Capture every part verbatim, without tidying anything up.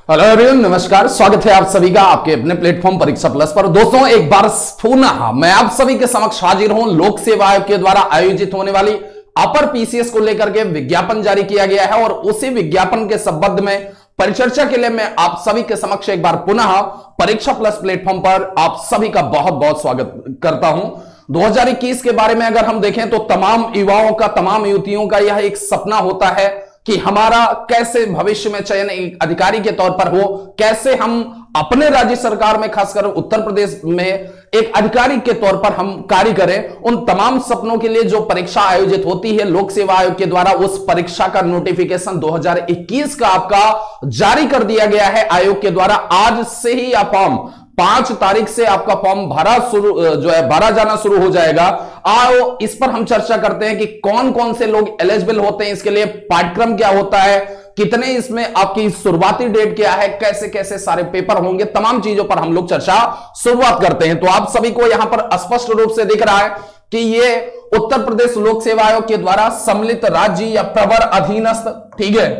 Hello everyone, नमस्कार। स्वागत है आप सभी का आपके अपने प्लेटफॉर्म परीक्षा प्लस पर। दोस्तों, एक बार पुनः मैं आप सभी के समक्ष हाजिर हूं। लोक सेवा आयोग के द्वारा आयोजित होने वाली अपर पीसीएस को लेकर के विज्ञापन जारी किया गया है और उसी विज्ञापन के संबंध में परिचर्चा के लिए मैं आप सभी के समक्ष एक बार पुनः परीक्षा प्लस प्लेटफॉर्म पर आप सभी का बहुत बहुत स्वागत करता हूं। दो हज़ार इक्कीस के बारे में अगर हम देखें तो तमाम युवाओं का, तमाम युवतियों का यह एक सपना होता है कि हमारा कैसे भविष्य में चयन एक अधिकारी के तौर पर हो, कैसे हम अपने राज्य सरकार में, खासकर उत्तर प्रदेश में एक अधिकारी के तौर पर हम कार्य करें। उन तमाम सपनों के लिए जो परीक्षा आयोजित होती है लोक सेवा आयोग के द्वारा, उस परीक्षा का नोटिफिकेशन दो हज़ार इक्कीस का आपका जारी कर दिया गया है आयोग के द्वारा। आज से ही आप फॉर्म पांच तारीख से आपका फॉर्म भरा शुरू जो है भरा जाना शुरू हो जाएगा। आओ इस पर हम चर्चा करते हैं कि कौन कौन से लोग एलिजिबल होते हैं, इसके लिए पाठ्यक्रम क्या होता है, कितने इसमें आपकी शुरुआती डेट क्या है, कैसे कैसे सारे पेपर होंगे, तमाम चीजों पर हम लोग चर्चा शुरुआत करते हैं। तो आप सभी को यहां पर स्पष्ट रूप से दिख रहा है कि ये उत्तर प्रदेश लोक सेवा आयोग के द्वारा सम्मिलित राज्य या प्रवर अधीनस्थ, ठीक है,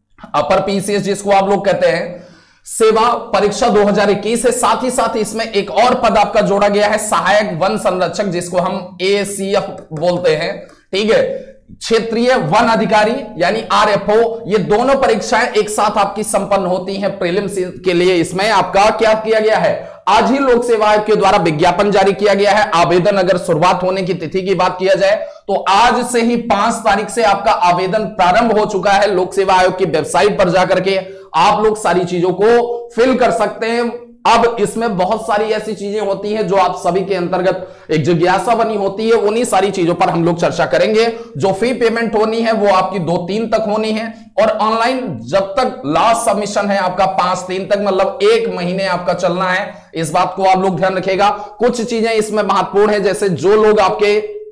अपर पीसीएस जिसको आप लोग कहते हैं, सेवा परीक्षा दो हज़ार इक्कीस है। साथ ही साथ इसमें एक और पद आपका जोड़ा गया है, सहायक वन संरक्षक, जिसको हम एसीएफ बोलते हैं, ठीक है, क्षेत्रीय वन अधिकारी यानी आरएफओ। ये दोनों परीक्षाएं एक साथ आपकी संपन्न होती हैं प्रीलिम्स के लिए। इसमें आपका क्या किया गया है, आज ही लोक सेवा आयोग के द्वारा विज्ञापन जारी किया गया है। आवेदन अगर शुरुआत होने की तिथि की बात किया जाए तो आज से ही पांच तारीख से आपका आवेदन प्रारंभ हो चुका है। लोक सेवा आयोग की वेबसाइट पर जाकर के आप लोग सारी चीजों को फिल कर सकते हैं। अब इसमें बहुत सारी ऐसी चीजें होती हैं जो आप सभी के अंतर्गत एक जिज्ञासा बनी होती है, उन्हीं सारी चीजों पर हम लोग चर्चा करेंगे। जो फी पेमेंट होनी है वो आपकी दो तीन तक होनी है और ऑनलाइन जब तक लास्ट सबमिशन है आपका पांच तीन तक, मतलब एक महीने आपका चलना है। इस बात को आप लोग ध्यान रखिएगा। कुछ चीजें इसमें महत्वपूर्ण है, जैसे जो लोग आपके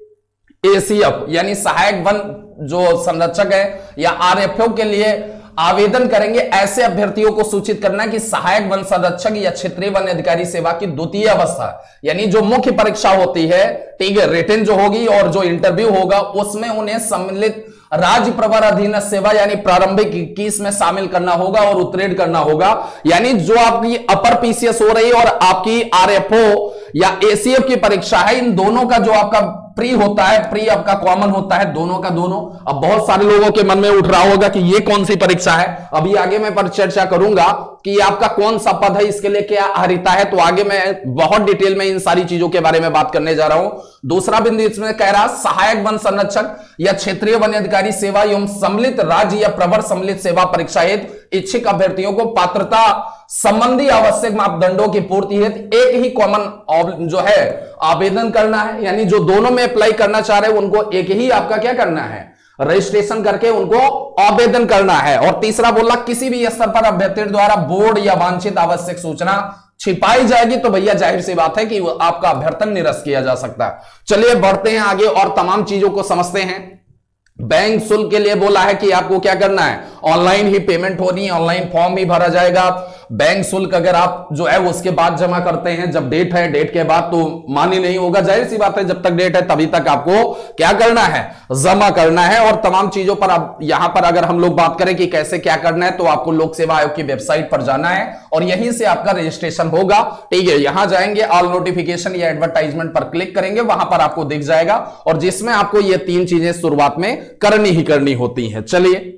एसीएफ यानी सहायक वन जो संरक्षक है या आरएफओ के लिए आवेदन करेंगे, ऐसे अभ्यर्थियों को सूचित करना कि सहायक वन संरक्षक या क्षेत्रीय वन अधिकारी सेवा की द्वितीय अवस्था यानी जो मुख्य परीक्षा होती है, ठीक है, रिटन जो होगी और जो इंटरव्यू होगा, उसमें उन्हें सम्मिलित राज्य प्रवर अधीनस्थ सेवा यानी प्रारंभिक इक्कीस में शामिल करना होगा और उत्तीर्ण करना होगा। यानी जो आपकी अपर पीसीएस हो रही है और आपकी आरएफओ या एसीएफ की परीक्षा है, इन दोनों का जो आपका प्री होता है, प्री आपका कॉमन होता है, दोनों का दोनों। अब बहुत सारे लोगों के मन में उठ रहा होगा कि ये कौन सी परीक्षा है। अभी आगे मैं पर चर्चा करूंगा कि आपका कौन सा पद है, इसके लिए क्या अहर्ता है, तो आगे मैं बहुत डिटेल में इन सारी चीजों के बारे में बात करने जा रहा हूं। दूसरा बिंदु इसमें कह रहा, सहायक वन संरक्षक या क्षेत्रीय वन अधिकारी सेवा एवं सम्मिलित राज्य या प्रवर सम्मिलित सेवा परीक्षा हेतु इच्छुक अभ्यर्थियों को पात्रता संबंधी आवश्यक मापदंडों की पूर्ति हेतु एक ही कॉमन जो है आवेदन करना है। यानी जो दोनों में अप्लाई करना चाह रहे हैं उनको एक ही आपका क्या करना है, रजिस्ट्रेशन करके उनको आवेदन करना है। और तीसरा बोला, किसी भी स्तर पर अभ्यर्थी द्वारा बोर्ड या वांछित आवश्यक सूचना छिपाई जाएगी तो भैया जाहिर सी बात है कि आपका अभ्यर्थन निरस्त किया जा सकता है। चलिए बढ़ते हैं आगे और तमाम चीजों को समझते हैं। बैंक शुल्क के लिए बोला है कि आपको क्या करना है, ऑनलाइन ही पेमेंट होनी है, ऑनलाइन फॉर्म ही भरा जाएगा। बैंक शुल्क अगर आप जो है उसके बाद जमा करते हैं, जब डेट है, डेट के बाद तो मान्य नहीं होगा, जाहिर सी बात है, जब तक डेट है तभी तक आपको क्या करना है, जमा करना है। और तमाम चीजों पर अब यहां पर अगर हम लोग बात करें कि कैसे क्या करना है, तो आपको लोक सेवा आयोग की वेबसाइट पर जाना है और यहीं से आपका रजिस्ट्रेशन होगा, ठीक है। यहां जाएंगे, ऑल नोटिफिकेशन या एडवर्टाइजमेंट पर क्लिक करेंगे, वहां पर आपको दिख जाएगा और जिसमें आपको ये तीन चीजें शुरुआत में करनी ही करनी होती हैं। चलिए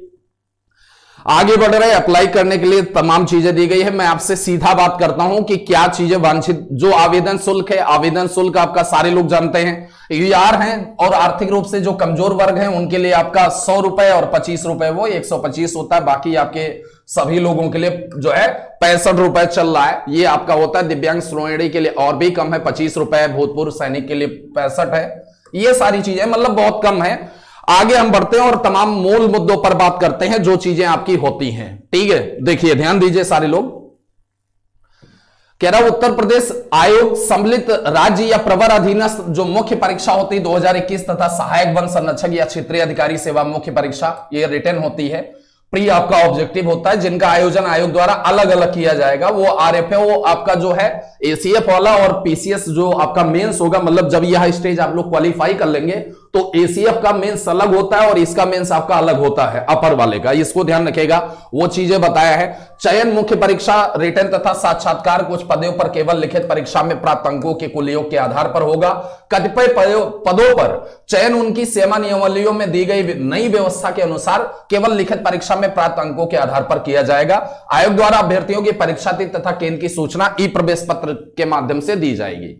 आगे बढ़ रहे, अप्लाई करने के लिए तमाम चीजें दी गई है। मैं आपसे सीधा बात करता हूं कि क्या चीजें वांछित, जो आवेदन शुल्क है, आवेदन शुल्क आपका सारे लोग जानते हैं, यूआर हैं और आर्थिक रूप से जो कमजोर वर्ग हैं उनके लिए आपका सौ रुपए और पच्चीस रुपए वो एक सौ पच्चीस होता है। बाकी आपके सभी लोगों के लिए जो है पैंसठ रुपए चल रहा है, ये आपका होता है। दिव्यांग श्रेणी के लिए और भी कम है, पच्चीस रुपए, भूतपूर्व सैनिक के लिए पैंसठ है। ये सारी चीजें मतलब बहुत कम है। आगे हम बढ़ते हैं और तमाम मूल मुद्दों पर बात करते हैं जो चीजें आपकी होती हैं, ठीक है। देखिए, ध्यान दीजिए सारे लोग। कह रहा उत्तर प्रदेश आयोग सम्मिलित राज्य या प्रवर अधीनस्थ जो मुख्य परीक्षा होती है दो हज़ार इक्कीस तथा सहायक वन संरक्षक या क्षेत्रीय अधिकारी सेवा मुख्य परीक्षा, ये रिटर्न होती है। प्री आपका ऑब्जेक्टिव होता है, जिनका आयोजन आयोग द्वारा अलग अलग किया जाएगा। वो आरएफओ आपका जो है एसीएफ वाला और पीसीएस जो आपका मेंस होगा, मतलब जब यह स्टेज आप लोग क्वालिफाई कर लेंगे तो एसीएफ का मेंस अलग होता है और इसका मेंस आपका अलग होता है अपर वाले का, इसको ध्यान रखिएगा, वो चीजें बताया है। चयन मुख्य परीक्षा रिटर्न तथा साक्षात्कार कुछ पदों पर केवल लिखित परीक्षा में प्राप्त अंकों के कुल योग के आधार पर होगा। कतिपय पदों पर चयन उनकी सेवा नियमावलियों में दी गई नई व्यवस्था के अनुसार केवल लिखित परीक्षा में प्राप्त अंकों के आधार पर किया जाएगा। आयोग द्वारा अभ्यर्थियों की परीक्षा तिथि तथा केंद्र की सूचना ई प्रवेश पत्र के माध्यम से दी जाएगी।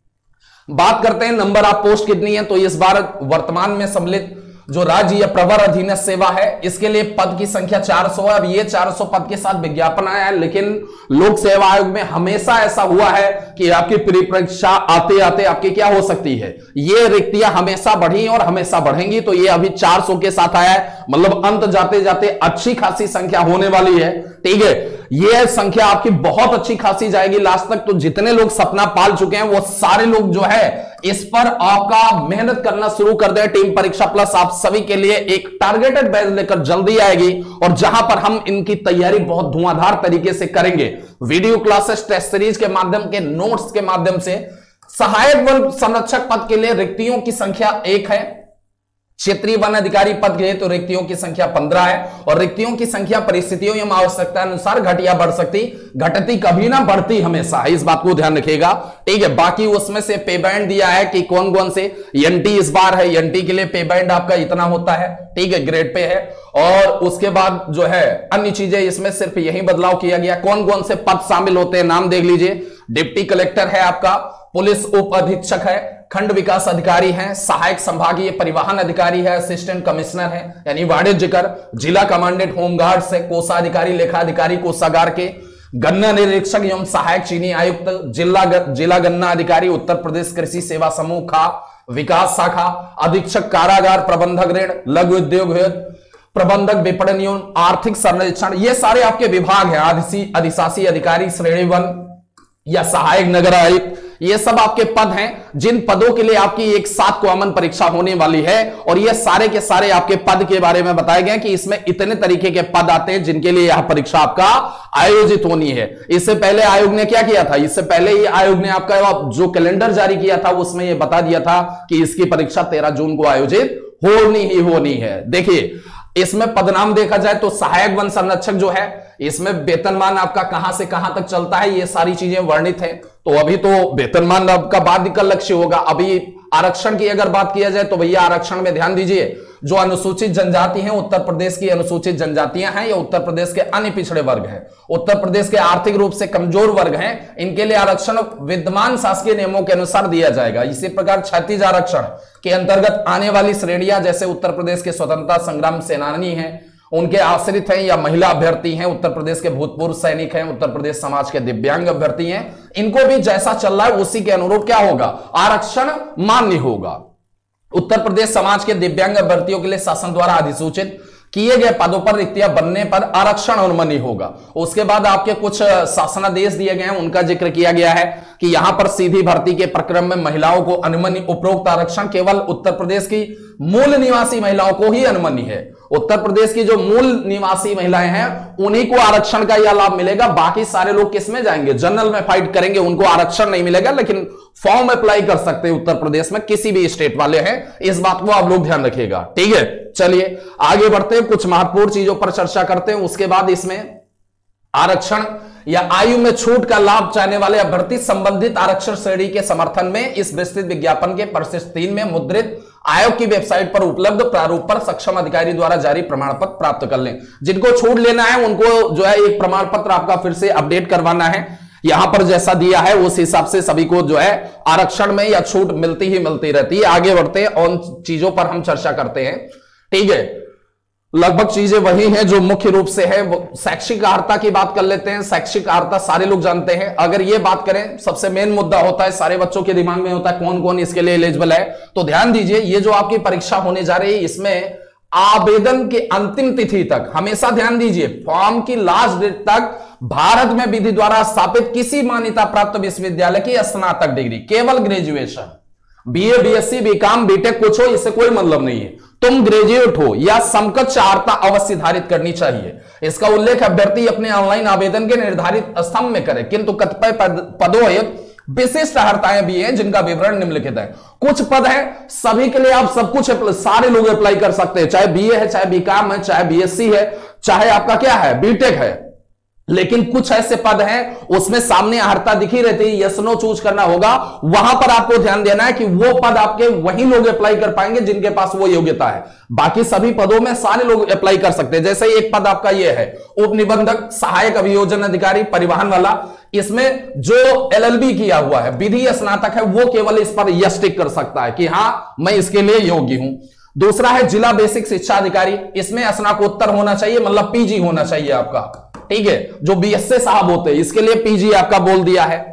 बात करते हैं नंबर ऑफ पोस्ट कितनी है, तो इस बार वर्तमान में सम्मिलित जो राज्य या प्रवर अधीनस्थ सेवा है इसके लिए पद की संख्या चार सौ है। अब ये चार सौ पद के साथ विज्ञापन आया है, लेकिन लोक सेवा आयोग में हमेशा ऐसा हुआ है कि आपकी प्री परीक्षा आते आते आपकी क्या हो सकती है, ये रिक्तियां हमेशा बढ़ी और हमेशा बढ़ेंगी। तो ये अभी चार सौ के साथ आया है, मतलब अंत जाते जाते अच्छी खासी संख्या होने वाली है। ठीक है, ये संख्या आपकी बहुत अच्छी खासी जाएगी लास्ट तक। तो जितने लोग सपना पाल चुके हैं वो सारे लोग जो है इस पर आपका मेहनत करना शुरू कर दे। टीम परीक्षा प्लस आप सभी के लिए एक टारगेटेड बैच लेकर जल्दी आएगी और जहां पर हम इनकी तैयारी बहुत धुआंधार तरीके से करेंगे, वीडियो क्लासेस, टेस्ट सीरीज के माध्यम के नोट्स के माध्यम से। सहायक वन संरक्षक पद के लिए रिक्तियों की संख्या एक है। क्षेत्रीय वन अधिकारी पद के लिए तो रिक्तियों की संख्या पंद्रह है और रिक्तियों की संख्या परिस्थितियों एवं आवश्यकता अनुसार घट या बढ़ सकती, घटती कभी ना बढ़ती हमेशा है, इस बात को ध्यान रखिएगा। ठीक है, बाकी उसमें से पे बैंड दिया है कि कौन कौन से एनटी इस बार है, एनटी के लिए पे बैंड आपका इतना होता है, ठीक है, ग्रेड पे है। और उसके बाद जो है अन्य चीजें इसमें सिर्फ यही बदलाव किया गया। कौन कौन से पद शामिल होते हैं नाम देख लीजिए। डिप्टी कलेक्टर है आपका, पुलिस उप अधीक्षक है, खंड विकास अधिकारी हैं, सहायक संभागीय परिवहन अधिकारी है, असिस्टेंट कमिश्नर है यानी वाणिज्यकर, जिला कमांडेंट होमगार्ड से, कोषाधिकारी, लेखाधिकारी कोषागार के, गन्ना निरीक्षक एवं सहायक चीनी आयुक्त, जिला जिला गन्ना अधिकारी उत्तर प्रदेश कृषि सेवा समूह खा विकास शाखा, अधीक्षक कारागार, प्रबंधक ऋण, लघु उद्योग प्रबंधक विपणन एवं आर्थिक संरक्षण, ये सारे आपके विभाग हैं। अधिशासी अधिकारी श्रेणी वन या सहायक नगर आयुक्त, ये सब आपके पद हैं जिन पदों के लिए आपकी एक साथ कॉमन परीक्षा होने वाली है। और ये सारे के सारे आपके पद के बारे में बताए गए कि इसमें इतने तरीके के पद आते हैं जिनके लिए यह परीक्षा आपका आयोजित होनी है। इससे पहले आयोग ने क्या किया था, इससे पहले ही आयोग ने आपका जो कैलेंडर जारी किया था उसमें यह बता दिया था कि इसकी परीक्षा तेरह जून को आयोजित होनी ही होनी है। देखिए इसमें पदनाम देखा जाए तो सहायक वन संरक्षक जो है इसमें वेतनमान आपका कहां से कहां तक चलता है ये सारी चीजें वर्णित है। तो अभी तो वेतनमान आपका बाद का लक्ष्य होगा। अभी आरक्षण की अगर बात किया जाए तो भैया आरक्षण में ध्यान दीजिए, जो अनुसूचित जनजाति हैं, उत्तर प्रदेश की अनुसूचित जनजातियां हैं या उत्तर प्रदेश के अन्य पिछड़े वर्ग हैं, उत्तर प्रदेश के आर्थिक रूप से कमजोर वर्ग हैं, इनके लिए आरक्षण विद्यमान शासकीय नियमों के अनुसार दिया जाएगा। इसी प्रकार क्षैतिज आरक्षण के अंतर्गत आने वाली श्रेणियां जैसे उत्तर प्रदेश के स्वतंत्रता संग्राम सेनानी हैं, उनके आश्रित हैं या महिला अभ्यर्थी हैं, उत्तर प्रदेश के भूतपूर्व सैनिक हैं, उत्तर प्रदेश समाज के दिव्यांग अभ्यर्थी हैं, इनको भी जैसा चल रहा है उसी के अनुरूप क्या होगा, आरक्षण मान्य होगा। उत्तर प्रदेश समाज के दिव्यांग अभ्यर्थियों के लिए शासन द्वारा अधिसूचित किए गए पदों पर रिक्तियां बनने पर आरक्षण अनुमति होगा। उसके बाद आपके कुछ शासनादेश दिए गए हैं, उनका जिक्र किया गया है कि यहां पर सीधी भर्ती के प्रक्रम में महिलाओं को अनुमति, उपरोक्त आरक्षण केवल उत्तर प्रदेश की मूल निवासी महिलाओं को ही अनुमति है। उत्तर प्रदेश की जो मूल निवासी महिलाएं हैं उन्हीं को आरक्षण का यह लाभ मिलेगा। बाकी सारे लोग किस में जाएंगे, जनरल में फाइट करेंगे, उनको आरक्षण नहीं मिलेगा, लेकिन फॉर्म अप्लाई कर सकते हैं उत्तर प्रदेश में, किसी भी स्टेट वाले हैं। इस बात को आप लोग ध्यान रखिएगा, ठीक है। चलिए आगे बढ़ते हैं, कुछ महत्वपूर्ण चीजों पर चर्चा करते हैं। उसके बाद इसमें आरक्षण या आयु में छूट का लाभ चाहने वाले अभ्यर्थी संबंधित आरक्षण श्रेणी के समर्थन में इस विस्तृत विज्ञापन के परिशिष्ट तीन में मुद्रित आयोग की वेबसाइट पर उपलब्ध प्रारूप पर सक्षम अधिकारी द्वारा जारी प्रमाण पत्र प्राप्त कर लें। जिनको छूट लेना है उनको जो है एक प्रमाण पत्र आपका फिर से अपडेट करवाना है। यहां पर जैसा दिया है उस हिसाब से सभी को जो है आरक्षण में या छूट मिलती ही मिलती रहती है। आगे बढ़ते हैं, उन चीजों पर हम चर्चा करते हैं, ठीक है। लगभग चीजें वही हैं जो मुख्य रूप से है। शैक्षिक अर्हता की बात कर लेते हैं। शैक्षिक अर्हता सारे लोग जानते हैं। अगर ये बात करें, सबसे मेन मुद्दा होता है, सारे बच्चों के दिमाग में होता है कौन कौन इसके लिए एलिजिबल है। तो ध्यान दीजिए, ये जो आपकी परीक्षा होने जा रही है इसमें आवेदन की अंतिम तिथि तक, हमेशा ध्यान दीजिए, फॉर्म की लास्ट डेट तक भारत में विधि द्वारा स्थापित किसी मान्यता प्राप्त विश्वविद्यालय की स्नातक डिग्री, केवल graduation, BA, BSc, BCom, BTech कुछ हो, इससे कोई मतलब नहीं है। तुम ग्रेजुएट हो या समकक्ष अर्हता अवश्य धारित करनी चाहिए। इसका उल्लेख अभ्यर्थी अपने ऑनलाइन आवेदन के निर्धारित स्तंभ में करे, किंतु कतिपय पदों हेतु विशिष्ट अर्हताएं भी हैं जिनका विवरण निम्नलिखित है। कुछ पद है सभी के लिए आप सब कुछ सारे लोग अप्लाई कर सकते हैं, चाहे बीए है, चाहे बीकॉम है, चाहे बीएससी है, चाहे आपका क्या है बीटेक है। लेकिन कुछ ऐसे पद हैं उसमें सामने अर्हता दिखी रहती है, यस नो चूज करना होगा, वहां पर आपको ध्यान देना है कि वो पद आपके वही लोग अप्लाई कर पाएंगे जिनके पास वो योग्यता है। बाकी सभी पदों में सारे लोग अप्लाई कर सकते हैं। जैसे एक पद आपका ये है उप निबंधक सहायक अभियोजन अधिकारी परिवहन वाला, इसमें जो एलएलबी किया हुआ है विधि स्नातक है वो केवल इस पर यस टिक कर सकता है कि हां मैं इसके लिए योग्य हूं। दूसरा है जिला बेसिक शिक्षा अधिकारी, इसमें स्नातकोत्तर होना चाहिए, मतलब पीजी होना चाहिए आपका, ठीक है, जो बीएससी साहब होते हैं इसके लिए पीजी आपका बोल दिया है।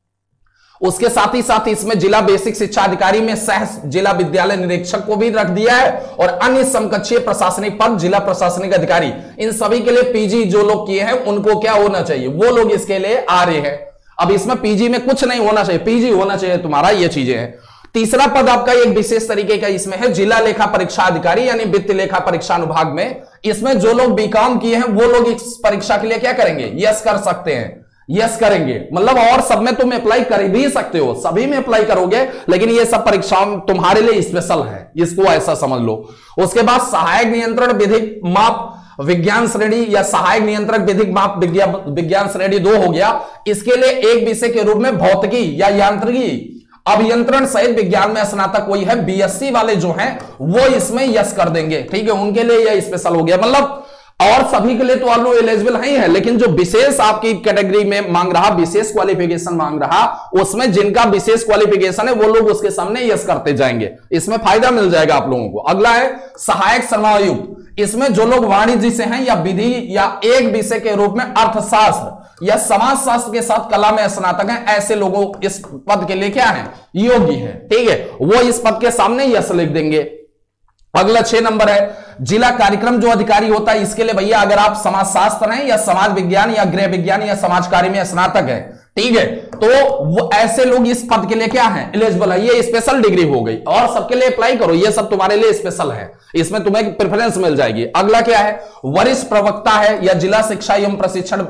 उसके साथ ही साथ इसमें जिला बेसिक शिक्षा अधिकारी में सह जिला विद्यालय निरीक्षक को भी रख दिया है और अन्य समकक्षीय प्रशासनिक पद जिला प्रशासनिक अधिकारी, इन सभी के लिए पीजी जो लोग किए हैं उनको क्या होना चाहिए, वो लोग इसके लिए आ रहे हैं। अब इसमें पीजी में कुछ नहीं होना चाहिए, पीजी होना चाहिए तुम्हारा, ये चीजें हैं। तीसरा पद आपका एक विशेष तरीके का इसमें है जिला लेखा परीक्षा अधिकारी यानी वित्त लेखा परीक्षा अनुभाग में, इसमें जो लोग बीकॉम किए हैं वो लोग इस परीक्षा के लिए क्या करेंगे, यस कर सकते हैं, यस करेंगे, मतलब और सब में तुम अप्लाई कर भी सकते हो, सभी में अप्लाई करोगे, लेकिन ये सब परीक्षाओं तुम्हारे लिए स्पेशल है, इसको ऐसा समझ लो। उसके बाद सहायक नियंत्रण विधिक माप विज्ञान श्रेणी या सहायक नियंत्रक विधिक माप विज्ञान श्रेणी दो हो गया, इसके लिए एक विषय के रूप में भौतिकी या यांत्रिकी अभियंत्रण सहित विज्ञान में स्नातक कोई है, बीएससी वाले जो हैं वो इसमें यस कर देंगे, ठीक है, उनके लिए यह स्पेशल हो गया। मतलब और सभी के लिए तो ऑल एलिजिबल ही है, लेकिन जो विशेष आपकी कैटेगरी में मांग रहा, विशेष क्वालिफिकेशन मांग रहा, उसमें जिनका विशेष क्वालिफिकेशन है वो लोग उसके सामने यस करते जाएंगे, इसमें फायदा मिल जाएगा आप लोगों को। अगला है सहायक श्रमायुक्त, इसमें जो लोग वाणिज्य से हैं या विधि या एक विषय के रूप में अर्थशास्त्र या समाजशास्त्र के साथ कला में स्नातक हैं, ऐसे लोगों इस पद के लिए क्या है, योग्य है, ठीक है, वो इस पद के सामने यस लिख देंगे। अगला छह नंबर है जिला कार्यक्रम जो अधिकारी होता है, इसके लिए भैया अगर आप समाजशास्त्र हैं या समाज विज्ञान या गृह विज्ञान या समाज कार्य में स्नातक है, ठीक है, तो वो ऐसे लोग इस पद के लिए क्या है, एलिजिबल है, ये स्पेशल डिग्री हो गई और सबके लिए अप्लाई करो, ये सब तुम्हारे लिए स्पेशल है, इसमें तुम्हें प्रेफरेंस मिल जाएगी। अगला क्या है वरिष्ठ प्रवक्ता है या जिला शिक्षा एवं प्रशिक्षण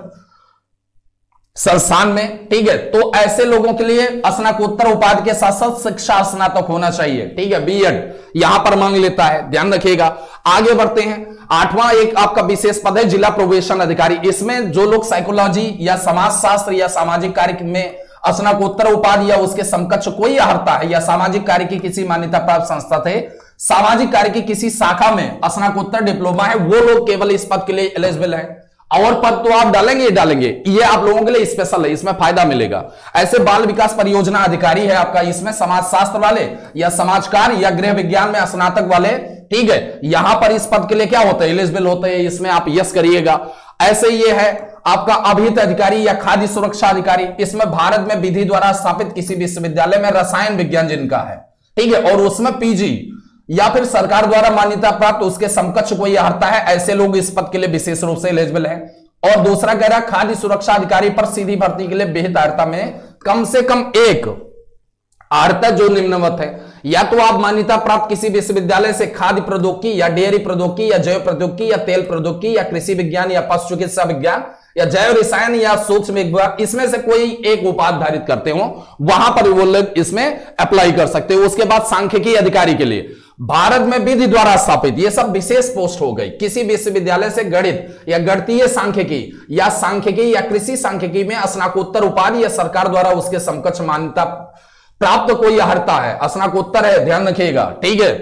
संस्थान में, ठीक है, तो ऐसे लोगों के लिए स्नातकोत्तर उपाधि के साथ साथ शिक्षा स्नातक होना चाहिए, ठीक है, बीएड यहां पर मांग लेता है, ध्यान रखिएगा। आगे बढ़ते हैं, आठवां एक आपका विशेष पद है जिला प्रोबेशन अधिकारी, इसमें जो लोग साइकोलॉजी या समाजशास्त्र या सामाजिक कार्य में स्नातकोत्तर उपाधि या उसके समकक्ष कोई अर्हता है या सामाजिक कार्य की किसी मान्यता प्राप्त संस्था थे, सामाजिक कार्य की किसी शाखा में स्नातकोत्तर डिप्लोमा है, वो लोग केवल इस पद के लिए एलिजिबल है। और पद तो आप डालेंगे डालेंगे, ये आप लोगों के लिए स्पेशल है, इसमें फायदा मिलेगा। ऐसे बाल विकास परियोजना अधिकारी है आपका, इसमें समाजशास्त्र वाले या समाज कार्य या गृह विज्ञान में स्नातक वाले, ठीक है, यहां पर इस पद के लिए क्या होता है, एलिजिबल होते हैं, इसमें आप यस करिएगा। ऐसे ये है आपका अभिहित अधिकारी या खाद्य सुरक्षा अधिकारी, इसमें भारत में विधि द्वारा स्थापित किसी विश्वविद्यालय में रसायन विज्ञान जिनका है, ठीक है, और उसमें पीजी या फिर सरकार द्वारा मान्यता प्राप्त उसके समकक्ष कोई अर्हता है, ऐसे लोग इस पद के लिए विशेष रूप से एलिजिबल है। और दूसरा कह रहा है खाद्य सुरक्षा अधिकारी पर सीधी भर्ती के लिए विहित अर्हता में कम से कम एक अर्हता जो निम्नवत है, या तो आप मान्यता प्राप्त किसी विश्वविद्यालय से खाद्य प्रौद्योगिकी या डेयरी प्रौद्योगिकी या जैव प्रौद्योगिकी या तेल प्रौद्योगिकी या कृषि विज्ञान या पशु चिकित्सा विज्ञान या जैव रसायन या सूक्ष्म विज्ञान, इसमें से कोई एक उपाधि धारित करते हो, वहां पर वो लोग इसमें अप्लाई कर सकते हो। उसके बाद सांख्यिकी अधिकारी के लिए भारत में विधि द्वारा स्थापित, ये सब विशेष पोस्ट हो गई, किसी विश्वविद्यालय से गणित या गणितीय सांख्यिकी या सांख्यिकी या कृषि सांख्यिकी में स्नातकोत्तर उपाधि या सरकार द्वारा उसके समकक्ष मान्यता प्राप्त कोई अर्हता है, स्नातकोत्तर है, ध्यान रखिएगा, ठीक है।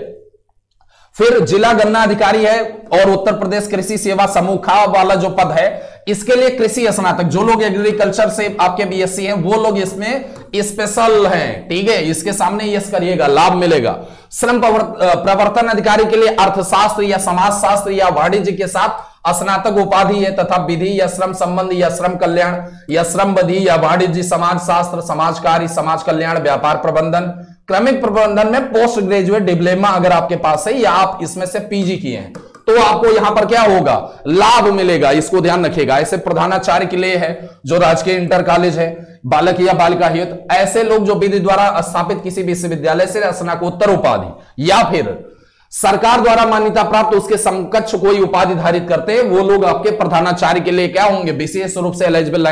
फिर जिला गन्ना अधिकारी है और उत्तर प्रदेश कृषि सेवा समूह खा वाला जो पद है, इसके लिए कृषि स्नातक, जो लोग एग्रीकल्चर से आपके बीएससी हैं वो लोग इसमें स्पेशल हैं, ठीक है, इसके सामने यस करिएगा, लाभ मिलेगा। श्रम प्रवर्तन अधिकारी के लिए अर्थशास्त्र या समाजशास्त्र या वाणिज्य के साथ स्नातक उपाधि है तथा विधि या श्रम संबंध या श्रम कल्याण या श्रम विधि या वाणिज्य समाज शास्त्र समाज कार्य समाज कल्याण व्यापार प्रबंधन क्रमिक प्रबंधन में पोस्ट ग्रेजुएट डिप्लोमा अगर आपके पास है या आप इसमें से पीजी किए हैं तो आपको यहां पर क्या होगा, लाभ मिलेगा, इसको ध्यान रखिएगा। ऐसे प्रधानाचार्य के लिए है जो राजकीय इंटर कॉलेज है, बालक या बालिका हित, ऐसे लोग जो विधि द्वारा स्थापित किसी विश्वविद्यालय से स्नातकोत्तर उपाधि या फिर सरकार द्वारा मान्यता प्राप्त उसके समकक्ष कोई उपाधि धारित करते हैं, वो लोग आपके प्रधानाचार्य के लिए क्या होंगे, विशेष रूप से एलिजिबल है।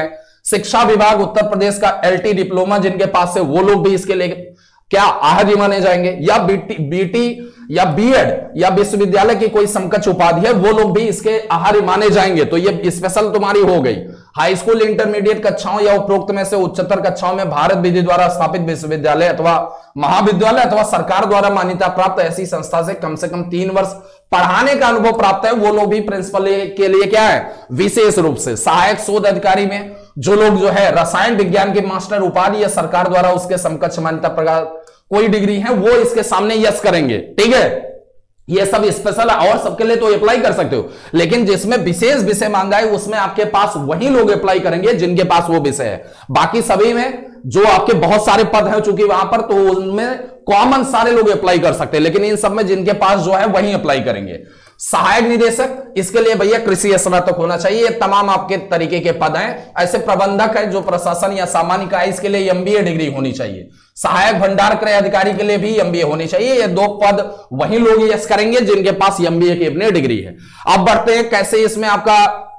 शिक्षा विभाग उत्तर प्रदेश का एलटी डिप्लोमा जिनके पास है वो लोग भी इसके लिए क्या आहर्य माने जाएंगे, या बीटी बीटी या बीएड या विश्वविद्यालय की कोई समकक्ष उपाधि है वो लोग भी इसके आहर्य माने जाएंगे। तो ये स्पेशल तुम्हारी हो गई। हाई स्कूल इंटरमीडिएट कक्षाओं या उपरोक्त में से उच्चतर कक्षाओं में भारत विधि द्वारा स्थापित विश्वविद्यालय अथवा महाविद्यालय अथवा सरकार द्वारा मान्यता प्राप्त ऐसी संस्था से कम से कम तीन वर्ष पढ़ाने का अनुभव प्राप्त है वो लोग भी प्रिंसिपल के लिए क्या है, विशेष रूप से। सहायक शोध अधिकारी में जो लोग जो है रसायन विज्ञान के मास्टर उपाधि या सरकार द्वारा उसके समकक्ष मान्यता प्रकार कोई डिग्री है वो इसके सामने यस करेंगे। ठीक है, ये सब स्पेशल है और सबके लिए तो अप्लाई कर सकते हो, लेकिन जिसमें विशेष विषय मांगा है उसमें आपके पास वही लोग अप्लाई करेंगे जिनके पास वो विषय है। बाकी सभी में जो आपके बहुत सारे पद हैं चूंकि वहां पर, तो उनमें कॉमन सारे लोग अप्लाई कर सकते हैं, लेकिन इन सब में जिनके पास जो है वही अप्लाई करेंगे। सहायक निदेशक, इसके लिए भैया कृषि स्नातक होना चाहिए। ये तमाम आपके तरीके के पद हैं। ऐसे प्रबंधक है जो प्रशासन या सामान्य का है, इसके लिए एमबीए डिग्री होनी चाहिए। सहायक भंडार क्रय अधिकारी के लिए भी एमबीए होनी चाहिए। ये दो पद वही लोग यस करेंगे जिनके पास एमबीए की अपनी डिग्री है। अब बढ़ते हैं कैसे इसमें आपका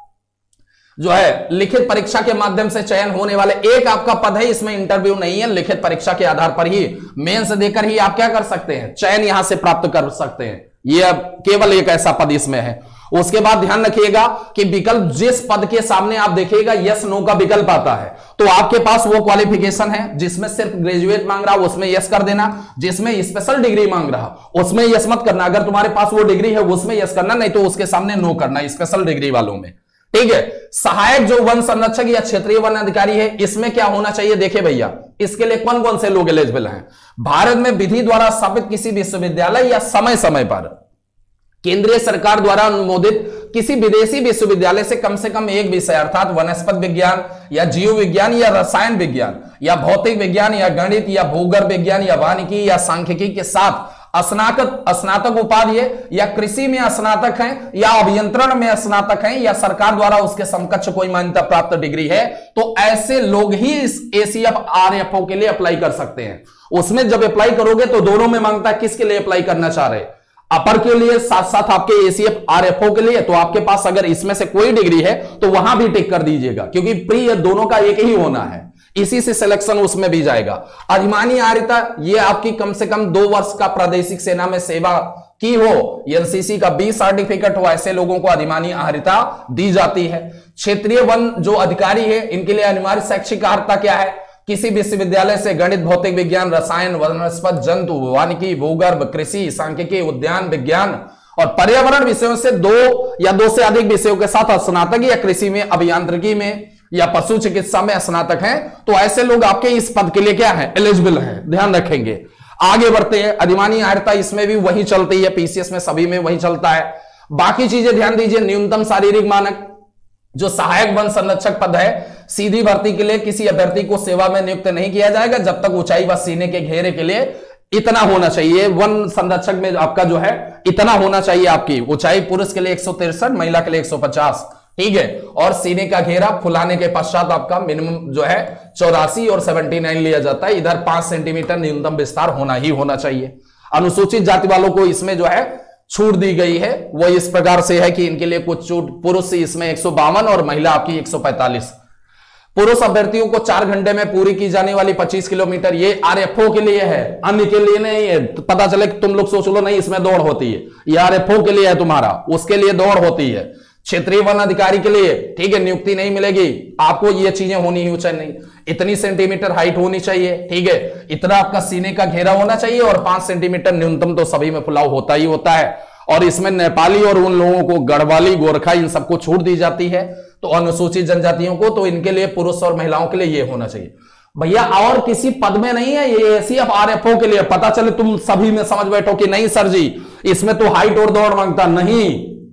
जो है लिखित परीक्षा के माध्यम से चयन होने वाले एक आपका पद है, इसमें इंटरव्यू नहीं है, लिखित परीक्षा के आधार पर ही मेंस देकर ही आप क्या कर सकते हैं, चयन यहां से प्राप्त कर सकते हैं। यह केवल एक ऐसा पद इसमें है। उसके बाद ध्यान रखिएगा कि विकल्प जिस पद के सामने आप देखिएगा यस नो का विकल्प आता है, तो आपके पास वो क्वालिफिकेशन है जिसमें सिर्फ ग्रेजुएट मांग रहा उसमें यस कर देना, जिसमें स्पेशल डिग्री मांग रहा उसमें यस मत करना। अगर तुम्हारे पास वो डिग्री है उसमें यस करना, नहीं तो उसके सामने नो करना स्पेशल डिग्री वालों में। ठीक है, सहायक जो वन संरक्षक या क्षेत्रीय वन अधिकारी है इसमें क्या होना चाहिए, देखिए भैया इसके लिए कौन कौन से लोग एलिजिबल हैं। भारत में विधि द्वारा स्थापित किसी विश्वविद्यालय या समय समय पर केंद्रीय सरकार द्वारा अनुमोदित किसी विदेशी विश्वविद्यालय से कम से कम एक विषय अर्थात वनस्पति विज्ञान या जीव विज्ञान या रसायन विज्ञान या भौतिक विज्ञान या गणित या भूगर्भ विज्ञान या वानिकी या सांख्यिकी के साथ स्नातक स्नातक उपाधि है, या कृषि में स्नातक हैं या अभियंत्रण में स्नातक हैं या सरकार द्वारा उसके समकक्ष कोई मान्यता प्राप्त डिग्री है, तो ऐसे लोग ही इस एसीएफ आरएफओ के लिए अप्लाई कर सकते हैं। उसमें जब अप्लाई करोगे तो दोनों में मांगता है किसके लिए अप्लाई करना चाह रहे, अपर के लिए साथ साथ आपके एसीएफ आरएफओ के लिए। तो आपके पास अगर इसमें से कोई डिग्री है तो वहां भी टिक कर दीजिएगा, क्योंकि प्री दोनों का एक ही होना है, इसी से सिलेक्शन उसमें भी जाएगा। अधिमानी आर्यता, ये आपकी कम से कम दो वर्ष का प्रादेशिक सेना में सेवा की हो, एनसीसी का बी सर्टिफिकेट हो, ऐसे लोगों को अधिमानी आर्यता दी जाती है। क्षेत्रीय वन जो अधिकारी है इनके लिए अनिवार्य शैक्षिक अर्हता क्या है, किसी विश्वविद्यालय से गणित, भौतिक विज्ञान, रसायन, वनस्पति, जंतु, वानिकी, भूगर्भ, कृषि, सांख्यिकी, उद्यान विज्ञान और पर्यावरण विषयों से दो या दो से अधिक विषयों के साथ स्नातक या कृषि में, अभियांत्रिकी में या पशु चिकित्सा में स्नातक हैं, तो ऐसे लोग आपके इस पद के लिए क्या है, एलिजिबल हैं, ध्यान रखेंगे। आगे बढ़ते हैं, अधिमानी आर्यता इसमें भी वही चलती है, पीसीएस में सभी में वही चलता है। बाकी चीजें ध्यान दीजिए। न्यूनतम शारीरिक मानक, जो सहायक वन संरक्षक पद है सीधी भर्ती के लिए किसी अभ्यर्थी को सेवा में नियुक्त नहीं किया जाएगा जब तक ऊंचाई व सीने के घेरे के लिए इतना होना चाहिए। वन संरक्षक में आपका जो है इतना होना चाहिए, आपकी ऊंचाई पुरुष के लिए एक सौ तिरसठ, महिला के लिए एक सौ पचास, ठीक है, और सीने का घेरा फुलाने के पश्चात आपका मिनिमम जो है चौरासी और उन्यासी लिया जाता है। इधर पांच सेंटीमीटर न्यूनतम विस्तार होना ही होना चाहिए। अनुसूचित जाति वालों को इसमें जो है छूट दी गई है, वो इस प्रकार से है कि इनके लिए कुछ छूट, पुरुष इसमें एक सौ बावन और महिला आपकी एक सौ पैंतालीस। पुरुष अभ्यर्थियों को चार घंटे में पूरी की जाने वाली पच्चीस किलोमीटर, ये आरएफओ के लिए है, अन्य के लिए नहीं है। तो पता चले कि तुम लोग सोच लो नहीं इसमें दौड़ होती है, ये आरएफओ के लिए है तुम्हारा, उसके लिए दौड़ होती है। क्षेत्रीय वन अधिकारी के लिए ठीक है नियुक्ति नहीं मिलेगी, आपको ये चीजें होनी ही चाहिए, इतनी सेंटीमीटर हाइट होनी चाहिए, ठीक है, इतना आपका सीने का घेरा होना चाहिए और पांच सेंटीमीटर न्यूनतम तो सभी में फुलाव होता ही होता है। और इसमें नेपाली और उन लोगों को गढ़वाली, गोरखा, इन सबको छूट दी जाती है। तो अनुसूचित जनजातियों को तो इनके लिए, पुरुष और महिलाओं के लिए ये होना चाहिए भैया, और किसी पद में नहीं है, ये एसीएफ आरएफओ के लिए। पता चले तुम सभी में समझ बैठो कि नहीं सर जी इसमें तो हाइट और दौड़ मांगता, नहीं,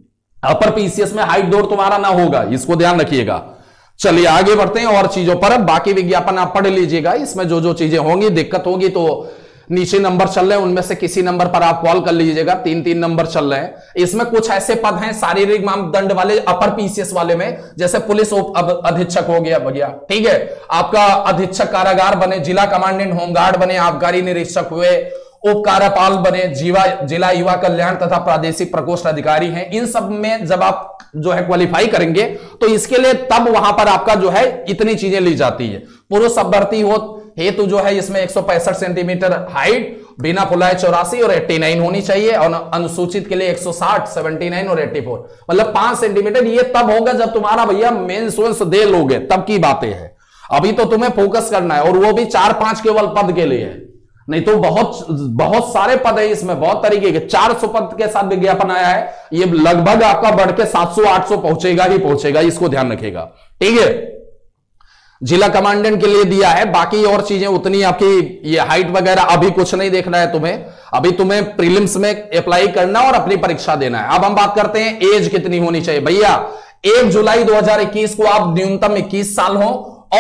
अपर पीसीएस में हाइट दौड़ तुम्हारा ना होगा, इसको ध्यान रखिएगा। चलिए आगे बढ़ते हैं और चीजों पर। बाकी विज्ञापन आप पढ़ लीजिएगा, इसमें जो जो चीजें होंगी, दिक्कत होगी तो नीचे नंबर चल रहे हैं, उनमें से किसी नंबर पर आप कॉल कर लीजिएगा, तीन तीन नंबर चल रहे हैं। इसमें कुछ ऐसे पद हैं शारीरिक मापदंड वाले अपर पीसीएस वाले में, जैसे पुलिस अधीक्षक हो गया भैया, ठीक है, आपका अधीक्षक कारागार बने, जिला कमांडेंट होमगार्ड बने, आबकारी निरीक्षक हुए, उप कार्यपाल बने, जीवा जिला युवा कल्याण तथा प्रादेशिक प्रकोष्ठ अधिकारी हैं। इन सब में जब आप जो है क्वालिफाई करेंगे तो इसके लिए तब वहां पर आपका जो है इतनी चीजें ली जाती है। पुरुष अभ्यर्थी हो हेतु जो है इसमें एक सौ पैंसठ सेंटीमीटर हाइट, बिना फुलाए चौरासी और नवासी होनी चाहिए, और अनुसूचित के लिए एक सौ साठ, उन्यासी और चौरासी, मतलब पांच सेंटीमीटर। ये तब होगा जब तुम्हारा भैया मेंस वेंस दे लोगे, तब की बातें हैं। अभी तो तुम्हें फोकस करना है, और वो भी चार पांच केवल पद के लिए है, नहीं तो बहुत बहुत सारे पद है इसमें, बहुत तरीके के। चार सौ पद के साथ विज्ञापन आया है, ये लगभग आपका बढ़ के सात सौ आठ सौ पहुंचेगा ही पहुंचेगा, इसको ध्यान रखिएगा, ठीक है। जिला कमांडेंट के लिए दिया है, बाकी और चीजें उतनी आपकी ये हाइट वगैरह अभी कुछ नहीं देखना है तुम्हें, अभी तुम्हें प्रीलिम्स में अप्लाई करना और अपनी परीक्षा देना है। अब हम बात करते हैं एज कितनी होनी चाहिए। भैया एक जुलाई दो हजार इक्कीस को आप न्यूनतम इक्कीस साल हो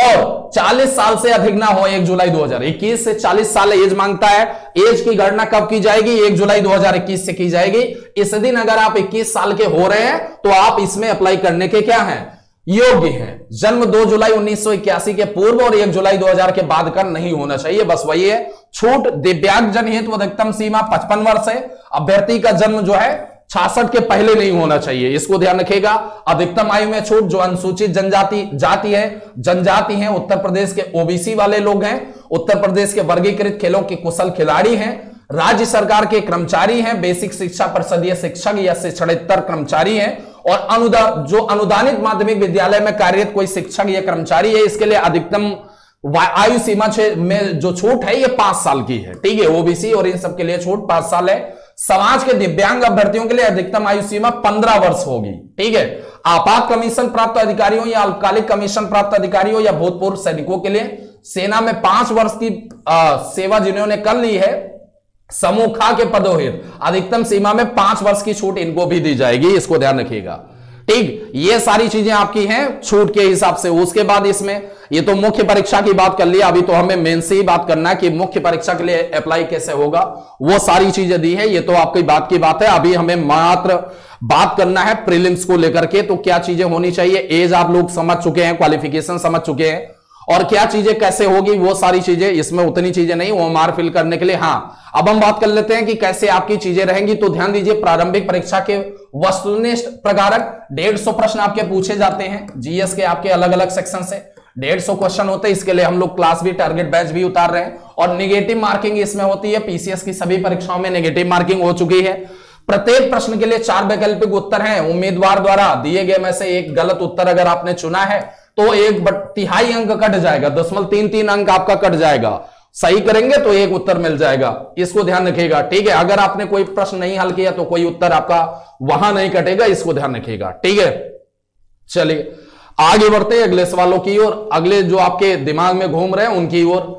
और चालीस साल से अधिक ना हो। एक जुलाई दो हजार इक्कीस से चालीस साल एज मांगता है। एज की गणना कब की जाएगी? एक जुलाई दो हजार इक्कीस से की जाएगी। इस दिन अगर आप इक्कीस साल के हो रहे हैं तो आप इसमें अप्लाई करने के क्या हैं? योग्य हैं। जन्म दो जुलाई उन्नीस सौ इक्यासी के पूर्व और एक जुलाई दो हजार के बाद का नहीं होना चाहिए, बस वही है। छूट दिव्यांग जन हेतु अधिकतम सीमा पचपन वर्ष है। अभ्यर्थी का जन्म जो है छियासठ के पहले नहीं होना चाहिए, इसको ध्यान रखिएगा। अधिकतम आयु में छूट जो अनुसूचित जनजाति जाति है जनजाति है, उत्तर प्रदेश के ओबीसी वाले लोग हैं, उत्तर प्रदेश के वर्गीकृत खेलों के कुशल खिलाड़ी हैं, राज्य सरकार के कर्मचारी हैं, बेसिक शिक्षा परिषदीय शिक्षक या शिक्षणेतर कर्मचारी हैं, और अनुदान जो अनुदानित माध्यमिक विद्यालय में कार्यरत कोई शिक्षक या कर्मचारी है, इसके लिए अधिकतम आयु सीमा में जो छूट है ये पांच साल की है, ठीक है। ओबीसी और इन सब के लिए छूट पांच साल है। समाज के दिव्यांग अभ्यर्थियों के लिए अधिकतम आयु सीमा पंद्रह वर्ष होगी, ठीक है। आपात कमीशन प्राप्त अधिकारियों या अल्पकालिक कमीशन प्राप्त अधिकारियों या भूतपूर्व सैनिकों के लिए सेना में पांच वर्ष की आ, सेवा जिन्होंने कर ली है, समूह खा के पदों हेतु अधिकतम सीमा में पांच वर्ष की छूट इनको भी दी जाएगी, इसको ध्यान रखिएगा, ठीक। ये सारी चीजें आपकी हैं छूट के हिसाब से। उसके बाद इसमें ये तो मुख्य परीक्षा की बात कर लिया, अभी तो हमें मेन से ही बात करना है कि मुख्य परीक्षा के लिए अप्लाई कैसे होगा, वो सारी चीजें दी है। ये तो आपकी बात की बात है, अभी हमें मात्र बात करना है प्रीलिम्स को लेकर के। तो क्या चीजें होनी चाहिए, एज आप लोग समझ चुके हैं, क्वालिफिकेशन समझ चुके हैं, और क्या चीजें कैसे होगी वो सारी चीजें, इसमें उतनी चीजें नहीं, वो मार फिल करने के लिए। हाँ, अब हम बात कर लेते हैं कि कैसे आपकी चीजें रहेंगी। तो ध्यान दीजिए, प्रारंभिक परीक्षा के वस्तुनिष्ठ प्रकारक डेढ़ सौ प्रश्न आपके पूछे जाते हैं। जीएस के आपके अलग अलग सेक्शन से डेढ़ सौ क्वेश्चन होते हैं। इसके लिए हम लोग क्लास भी टारगेट बैच भी उतार रहे हैं, और निगेटिव मार्किंग इसमें होती है। पीसीएस की सभी परीक्षाओं में नेगेटिव मार्किंग हो चुकी है। प्रत्येक प्रश्न के लिए चार वैकल्पिक उत्तर हैं। उम्मीदवार द्वारा दिए गए में से एक गलत उत्तर अगर आपने चुना है तो एक तिहाई अंक कट जाएगा, दशमलव तीन तीन अंक आपका कट जाएगा। सही करेंगे तो एक उत्तर मिल जाएगा, इसको ध्यान रखिएगा, ठीक है। अगर आपने कोई प्रश्न नहीं हल किया तो कोई उत्तर आपका वहां नहीं कटेगा, इसको ध्यान रखिएगा, ठीक है। चलिए आगे बढ़ते हैं अगले सवालों की ओर, अगले जो आपके दिमाग में घूम रहे हैं उनकी ओर।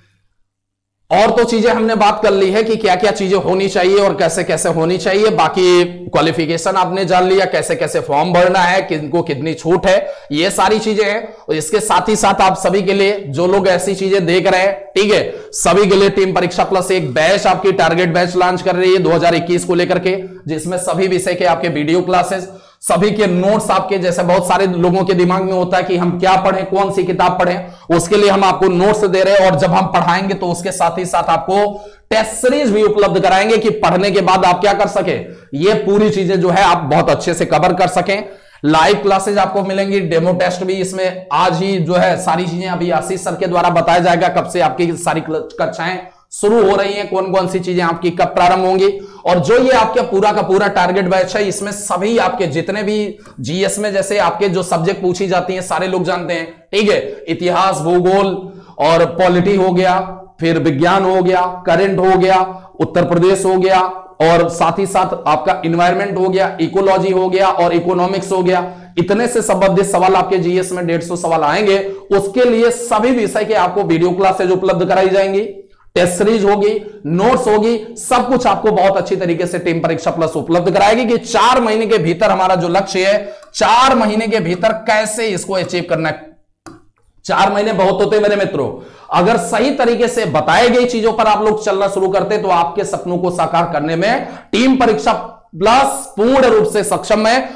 और तो चीजें हमने बात कर ली है कि क्या क्या चीजें होनी चाहिए और कैसे कैसे होनी चाहिए। बाकी क्वालिफिकेशन आपने जान लिया, कैसे कैसे फॉर्म भरना है, किनको कितनी छूट है, ये सारी चीजें हैं। और इसके साथ ही साथ आप सभी के लिए जो लोग ऐसी चीजें देख रहे हैं, ठीक है, सभी के लिए टीम परीक्षा प्लस एक बैच आपकी टारगेट बैच लॉन्च कर रही है दो हजार इक्कीस को लेकर के, जिसमें सभी विषय के आपके वीडियो क्लासेस, सभी के नोट्स आपके, जैसे बहुत सारे लोगों के दिमाग में होता है कि हम क्या पढ़ें, कौन सी किताब पढ़ें, उसके लिए हम आपको नोट्स दे रहे हैं। और जब हम पढ़ाएंगे तो उसके साथ ही साथ आपको टेस्ट सीरीज भी उपलब्ध कराएंगे कि पढ़ने के बाद आप क्या कर सके, ये पूरी चीजें जो है आप बहुत अच्छे से कवर कर सकें। लाइव क्लासेज आपको मिलेंगी, डेमो टेस्ट भी इसमें आज ही जो है सारी चीजें अभी आशीष सर के द्वारा बताया जाएगा, कब से आपकी सारी कक्षाएं शुरू हो रही हैं, कौन कौन सी चीजें आपकी कब प्रारंभ होंगी। और जो ये आपका पूरा का पूरा टारगेट बैच है, इसमें सभी आपके जितने भी जीएस में जैसे आपके जो सब्जेक्ट पूछी जाती हैं सारे लोग जानते हैं, ठीक है। इतिहास, भूगोल और पॉलिटी हो गया, फिर विज्ञान हो गया, करंट हो गया, उत्तर प्रदेश हो गया, और साथ ही साथ आपका इन्वायरमेंट हो गया, इकोलॉजी हो गया और इकोनॉमिक्स हो गया। इतने से संबंधित सवाल आपके जीएस में डेढ़ सौ सवाल आएंगे। उसके लिए सभी विषय के आपको वीडियो क्लासेज उपलब्ध कराई जाएंगी, टेस्ट सीरीज होगी, नोट्स होगी, सब कुछ आपको बहुत अच्छी तरीके से टीम परीक्षा प्लस उपलब्ध कराएगी कि चार महीने के भीतर हमारा जो लक्ष्य है, चार महीने के भीतर कैसे इसको अचीव करना है। चार महीने बहुत होते हैं मेरे मित्रों, अगर सही तरीके से बताए गई चीजों पर आप लोग चलना शुरू करते तो आपके सपनों को साकार करने में टीम परीक्षा प्लस पूर्ण रूप से सक्षम है।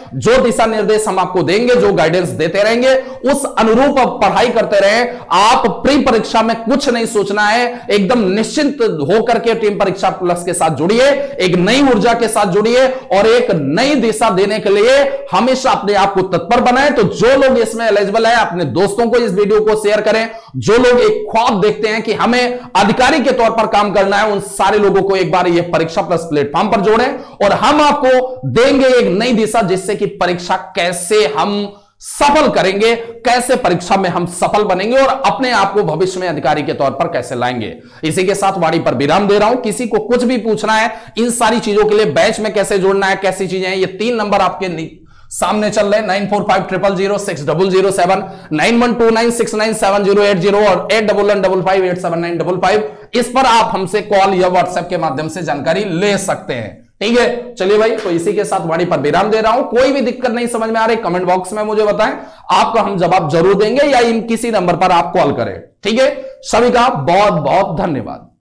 जो दिशा निर्देश हम आपको देंगे, जो गाइडेंस देते रहेंगे, उस अनुरूप पढ़ाई करते रहे। आप प्री परीक्षा में कुछ नहीं सोचना है, एकदम निश्चिंत होकर के टीम परीक्षा प्लस के साथ जुड़िए, एक नई ऊर्जा के साथ जुड़िए और एक नई दिशा देने के लिए हमेशा अपने आप को तत्पर बनाएं। तो जो लोग इसमें एलिजिबल है, अपने दोस्तों को इस वीडियो को शेयर करें। जो लोग एक ख्वाब देखते हैं कि हमें अधिकारी के तौर पर काम करना है, उन सारे लोगों को एक बार ये परीक्षा प्लस प्लेटफॉर्म पर जोड़ें और हम आपको देंगे एक नई दिशा, जिससे कि परीक्षा कैसे हम सफल करेंगे, कैसे परीक्षा में हम सफल बनेंगे और अपने आप को भविष्य में अधिकारी के तौर पर कैसे लाएंगे। इसी के साथ वाणी पर विराम दे रहा हूं। किसी को कुछ भी पूछना है इन सारी चीजों के लिए, बैच में कैसे जुड़ना है, कैसी चीजें हैं, ये तीन नंबर आपके सामने चल रहे हैं, nine four five triple zero six double zero seven, nine one two nine six nine seven zero eight zero और eight double one double five eight seven nine double five. इस पर आप हमसे कॉल या व्हाट्सएप के माध्यम से जानकारी ले सकते हैं। ठीक है, चलिए भाई, तो इसी के साथ वाणी पर विराम दे रहा हूं। कोई भी दिक्कत नहीं समझ में आ रही, कमेंट बॉक्स में मुझे बताएं, आपका हम जवाब जरूर देंगे या इन किसी नंबर पर आप कॉल करें। ठीक है, सभी का बहुत बहुत धन्यवाद।